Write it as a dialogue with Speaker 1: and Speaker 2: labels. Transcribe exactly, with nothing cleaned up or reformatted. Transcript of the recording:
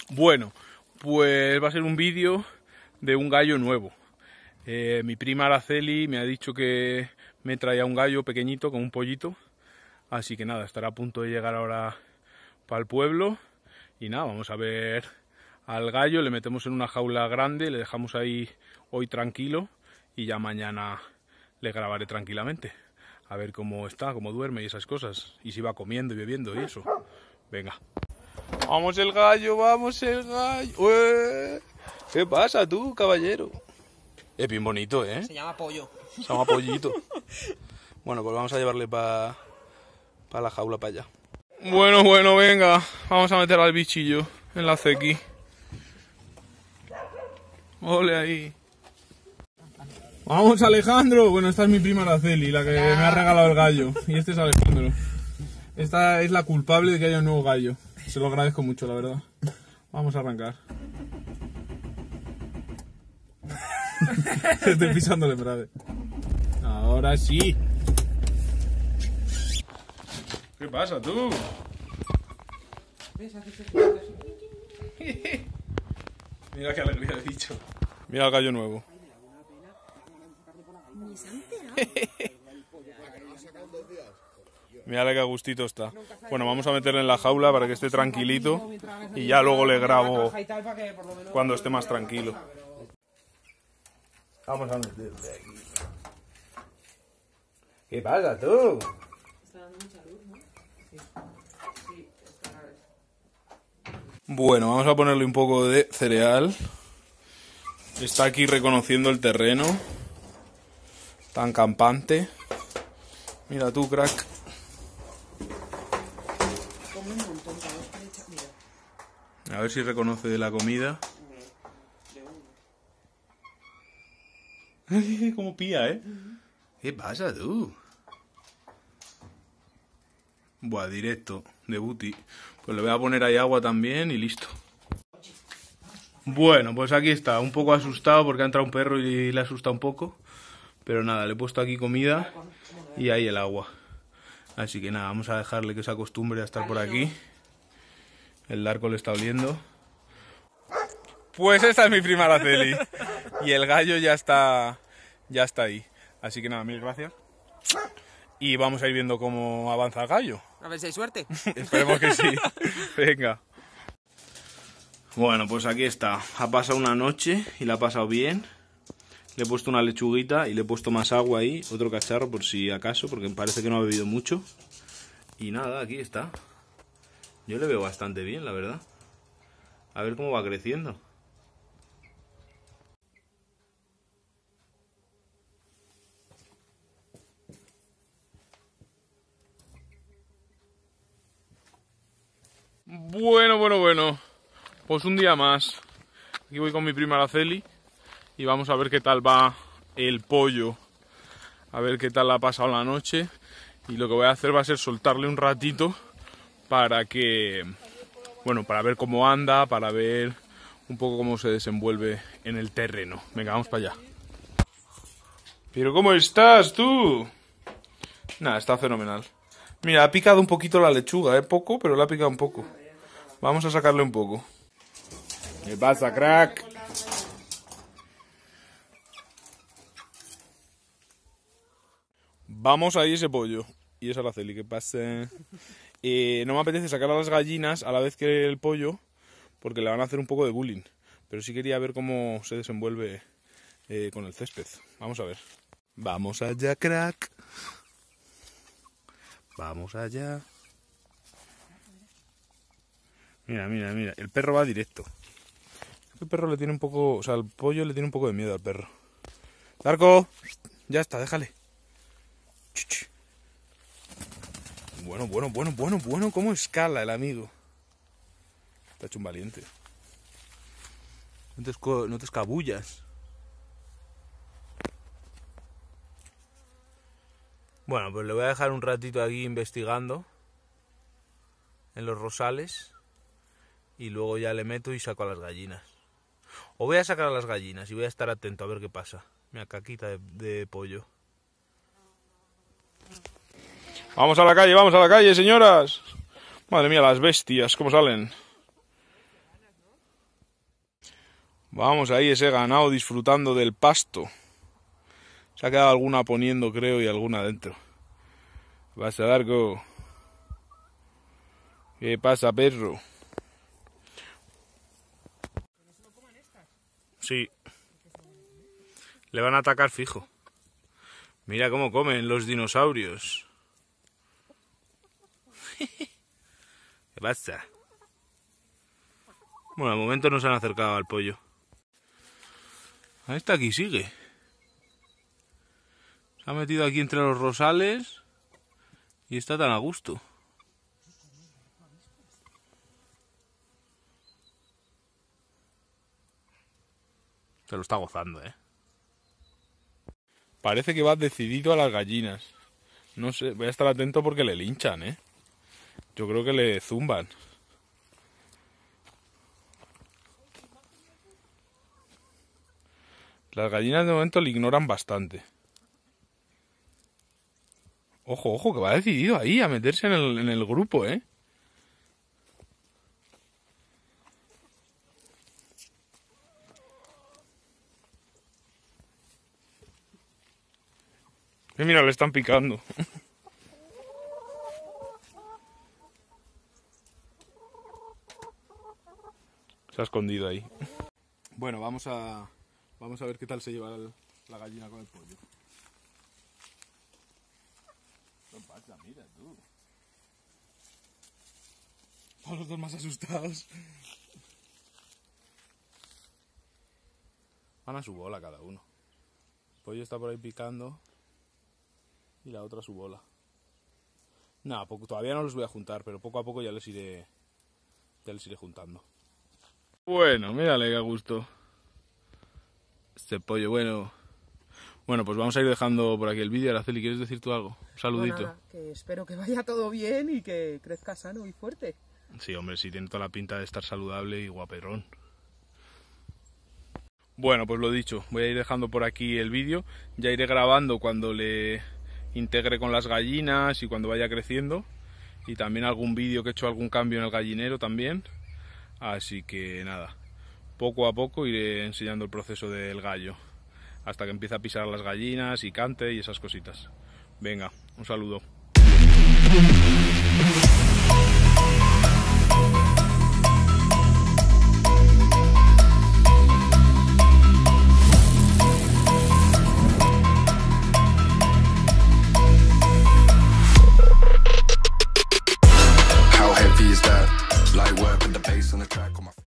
Speaker 1: Bueno, pues va a ser un vídeo de un gallo nuevo. Eh, mi prima Araceli me ha dicho que me traía un gallo pequeñito con un pollito. Así que nada, estará a punto de llegar ahora para el pueblo. Y nada, vamos a ver al gallo, le metemos en una jaula grande, le dejamos ahí hoy tranquilo y ya mañana le grabaré tranquilamente. A ver cómo está, cómo duerme y esas cosas. Y si va comiendo y bebiendo y eso. Venga. Vamos el gallo, vamos el gallo. ¡Ué! ¿Qué pasa tú, caballero? Es bien bonito, ¿eh?
Speaker 2: Se llama Pollo.
Speaker 1: Se llama Pollito. Bueno, pues vamos a llevarle para pa la jaula para allá. Bueno, bueno, venga. Vamos a meter al bichillo en la cequi. Ole ahí. Vamos, Alejandro. Bueno, esta es mi prima Araceli, la que me ha regalado el gallo. Y este es Alejandro. Esta es la culpable de que haya un nuevo gallo. Se lo agradezco mucho, la verdad. Vamos a arrancar. Estoy pisando el embrague. Ahora sí. ¿Qué pasa, tú? Mira qué alegría he dicho. Mira el gallo nuevo. Mira qué a gustito está. Bueno, vamos a meterle en la jaula para que esté tranquilito y ya luego le grabo cuando esté más tranquilo. Vamos a meterle aquí. ¿Qué pasa, tú? Está dando mucha luz, ¿no? Sí. Sí, está... Bueno, vamos a ponerle un poco de cereal. Está aquí reconociendo el terreno. Tan campante. Mira tú, crack. A ver si reconoce de la comida. Como pía, ¿eh? ¿Qué pasa, tú? Buah, directo, de booty. Pues le voy a poner ahí agua también y listo. Bueno, pues aquí está, un poco asustado porque ha entrado un perro y le asusta un poco. Pero nada, le he puesto aquí comida y ahí el agua. Así que nada, vamos a dejarle que se acostumbre a estar por aquí. El Darko le está oliendo. Pues esta es mi prima Araceli. Y el gallo ya está, ya está ahí. Así que nada, mil gracias. Y vamos a ir viendo cómo avanza el gallo.
Speaker 2: A ver si hay suerte.
Speaker 1: Esperemos que sí. Venga. Bueno, pues aquí está. Ha pasado una noche y la ha pasado bien. Le he puesto una lechuguita y le he puesto más agua ahí. Otro cacharro por si acaso, porque me parece que no ha bebido mucho. Y nada, aquí está. Yo le veo bastante bien, la verdad. A ver cómo va creciendo. Bueno, bueno, bueno. Pues un día más. Aquí voy con mi prima Araceli y vamos a ver qué tal va el pollo. A ver qué tal ha pasado la noche. Y lo que voy a hacer va a ser soltarle un ratito para que... Bueno, para ver cómo anda, para ver un poco cómo se desenvuelve en el terreno. Venga, vamos para allá. ¿Pero cómo estás, tú? Nada, está fenomenal. Mira, ha picado un poquito la lechuga, ¿eh? Poco, pero le ha picado un poco. Vamos a sacarle un poco. ¿Qué pasa, crack? Vamos ahí ese pollo. Y esa Araceli, ¿qué pasa? Eh, no me apetece sacar a las gallinas a la vez que el pollo, porque le van a hacer un poco de bullying. Pero sí quería ver cómo se desenvuelve eh, con el césped. Vamos a ver. Vamos allá, crack. Vamos allá. Mira, mira, mira. El perro va directo. El perro le tiene un poco... O sea, el pollo le tiene un poco de miedo al perro. Darko, ya está, déjale. Bueno, bueno, bueno, bueno, bueno. ¿Cómo escala el amigo? Está hecho un valiente. No te, esco... no te escabullas. Bueno, pues le voy a dejar un ratito aquí investigando en los rosales y luego ya le meto y saco a las gallinas. O voy a sacar a las gallinas y voy a estar atento a ver qué pasa. Mira, caquita de, de pollo. Vamos a la calle, vamos a la calle, señoras. Madre mía, las bestias, cómo salen. Vamos ahí, ese ganado disfrutando del pasto. Se ha quedado alguna poniendo, creo, y alguna dentro. ¿Qué pasa, Darko? ¿Qué pasa, perro? Sí. Le van a atacar fijo. Mira cómo comen los dinosaurios. ¿Qué pasa? Bueno, al momento no se han acercado al pollo. Ahí está, aquí sigue. Se ha metido aquí entre los rosales y está tan a gusto. Se lo está gozando, ¿eh? Parece que va decidido a las gallinas. No sé, voy a estar atento porque le linchan, ¿eh? Yo creo que le zumban. Las gallinas de momento le ignoran bastante. Ojo, ojo, que va decidido ahí a meterse en el, en el grupo, ¿eh? Y mira, le están picando. Se ha escondido ahí. Bueno, vamos a vamos a ver qué tal se lleva el, la gallina con el pollo. ¿Qué pasa? Mira tú. Todos los dos más asustados. Van a su bola cada uno. El pollo está por ahí picando. Y la otra su bola. Nada, poco, todavía no los voy a juntar, pero poco a poco ya les iré, ya les iré juntando. Bueno, mírale qué gusto. Este pollo, bueno. Bueno, pues vamos a ir dejando por aquí el vídeo. Araceli, ¿quieres decir tú algo? Un saludito.
Speaker 2: Bueno, nada, que espero que vaya todo bien y que crezca sano y fuerte.
Speaker 1: Sí, hombre, sí, tiene toda la pinta de estar saludable y guaperón. Bueno, pues lo dicho, voy a ir dejando por aquí el vídeo. Ya iré grabando cuando le integre con las gallinas y cuando vaya creciendo, y también algún vídeo que he hecho algún cambio en el gallinero también, así que nada, poco a poco iré enseñando el proceso del gallo hasta que empiece a pisar las gallinas y cante y esas cositas. Venga, un saludo.
Speaker 3: How heavy is that? Light work with the bass on the track on my